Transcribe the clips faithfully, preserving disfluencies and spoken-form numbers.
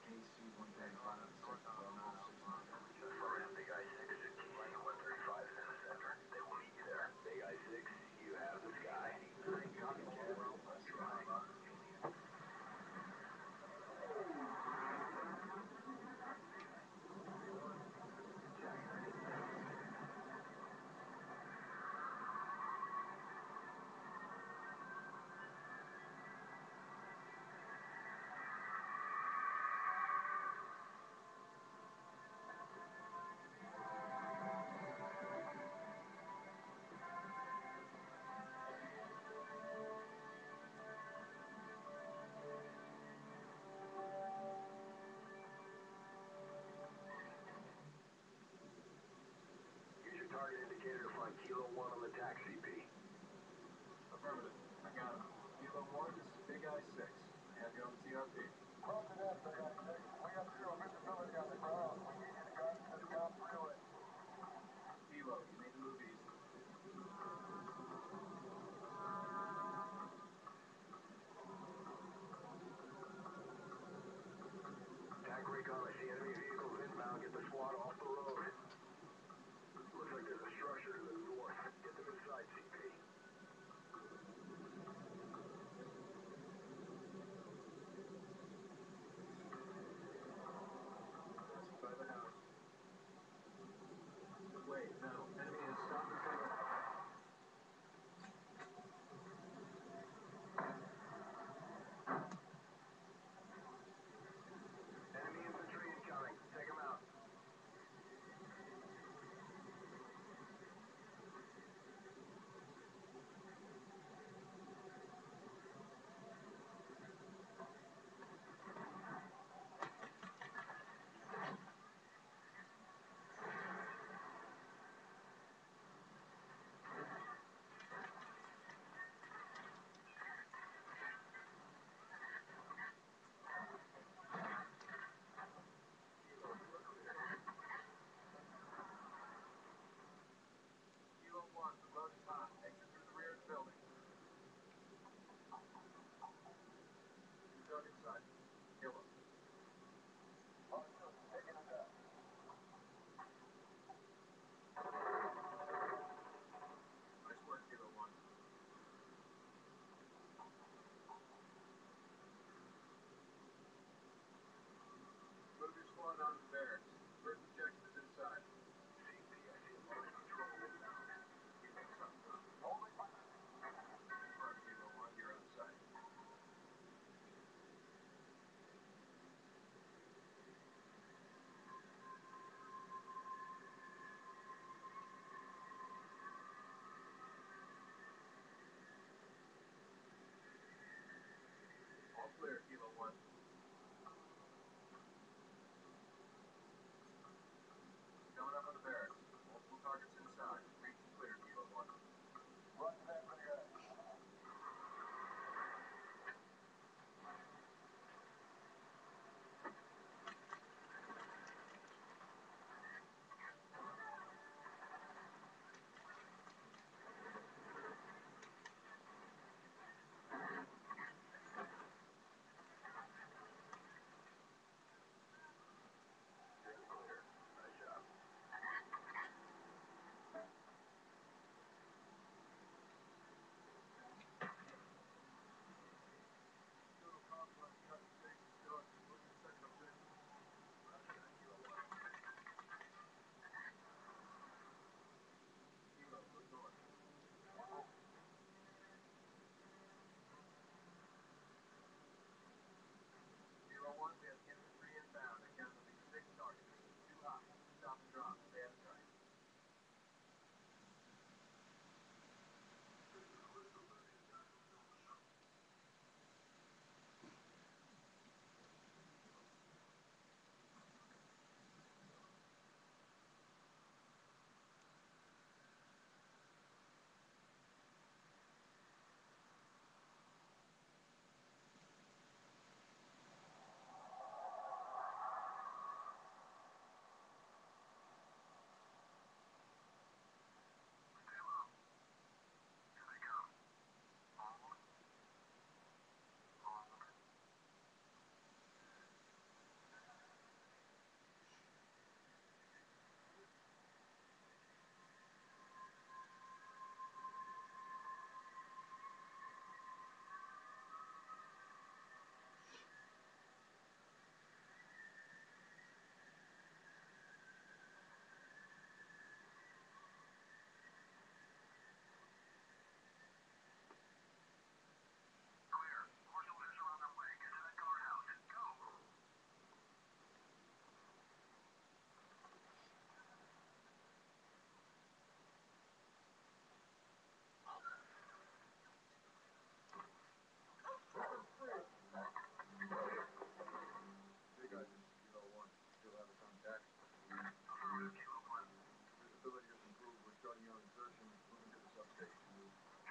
Big I six, T C one thirty-five in the center. They will meet you there. Big I six, you have the sky. Use your target indicator to find Kilo one on the taxi, P. Affirmative. I got him. Kilo one, this is Big I six. I have you on the T R P. Roger that, Big I six. We have zero visibility on the ground. We need you to guide us to the ground freeway. Kilo, you made the move easy. Attack recon, I see enemy vehicles inbound. Get the squad off the road. Looks like there's a structure to the north. Get them inside, C P.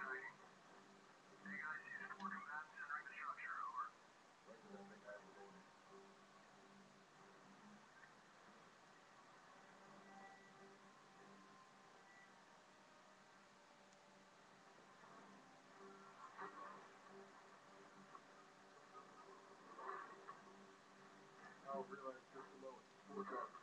tracking. Hey guys, use four combatants entering the structure. Over. Roger that, big guy. We're going in. Now realize just below us. Four guards.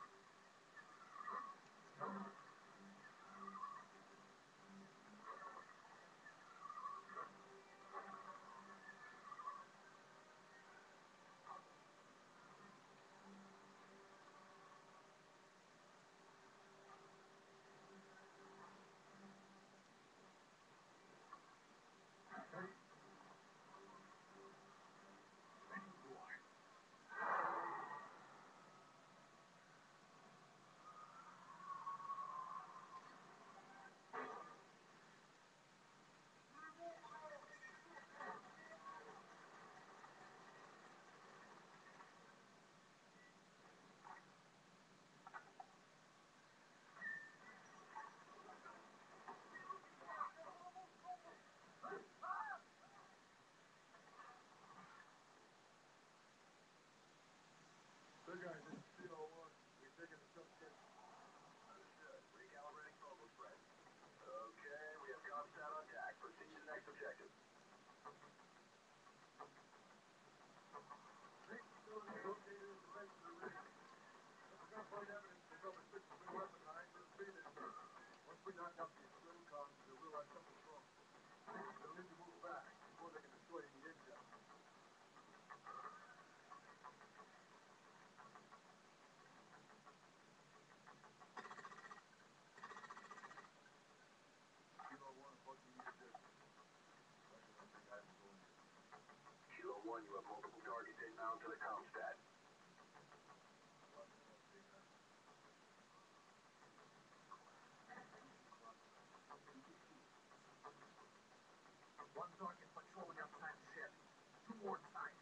Big guy, this is Kilo one. We've taken the substation. Understood. Recalibrating focal spread. Okay, we have Comstat on deck. Proceed to the next objective. Main facility located in the base of the ridge. If we're gonna find evidence they built a six-wing weapon behind, we'll see this. Once we knock out the external comms, they'll realize something's wrong. They'll need to move fast before they can destroy any intel. Kilo one, what do you need to do? Roger that, big guy. We're going in. Kilo one, you have multiple targets inbound to the Comstat. Roger that, big guy. One target patrolling outside the shed. Two more inside.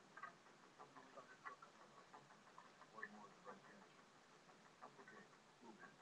One more at the front cache. Okay, move in.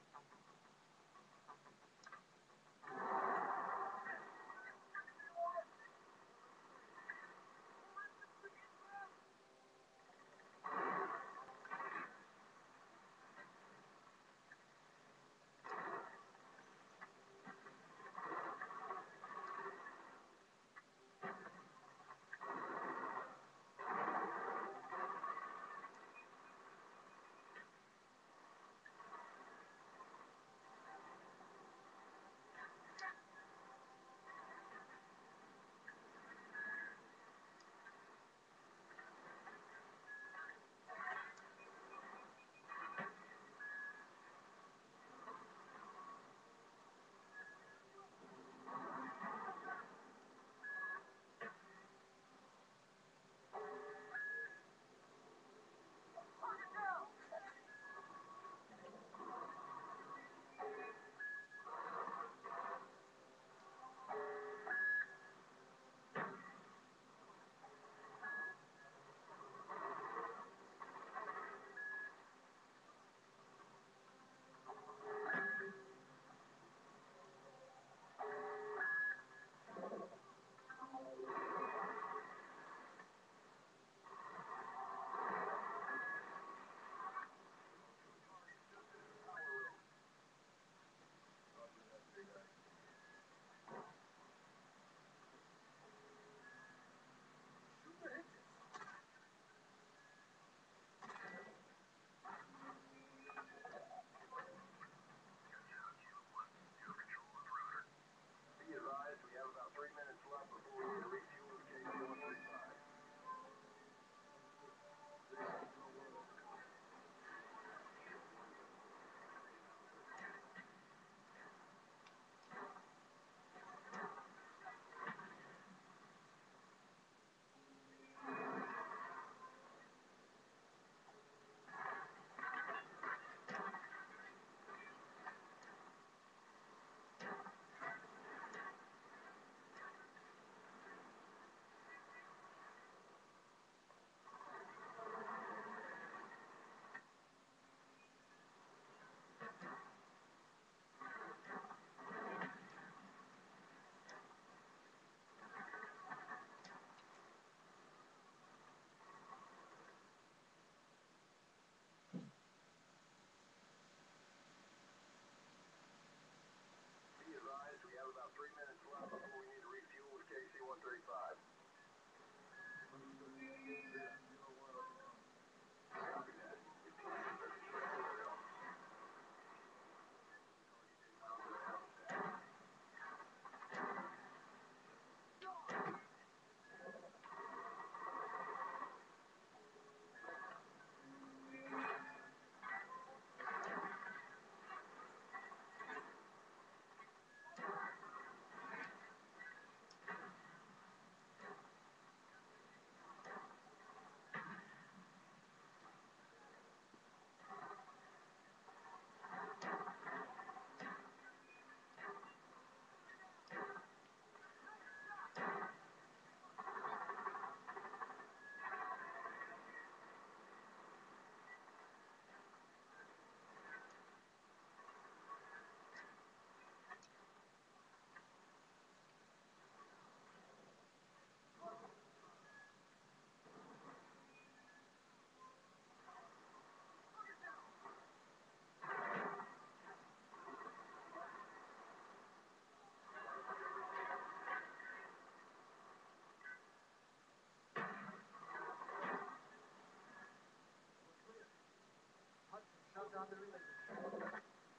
down the relay system.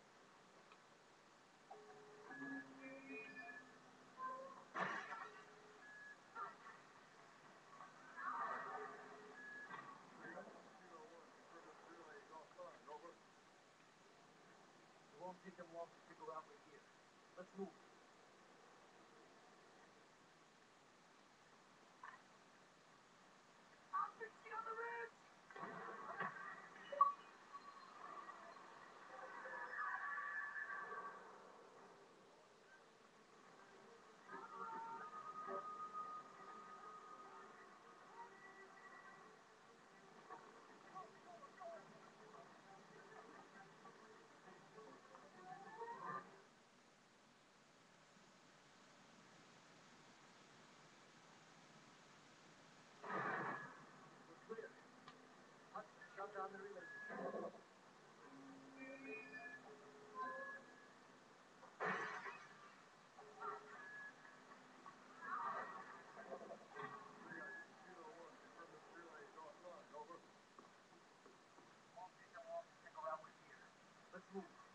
It won't take them long to figure out we're here. Let's move. We're clear. Hudson, shut down the relay system. Won't take them long to figure out we're here. Let's move.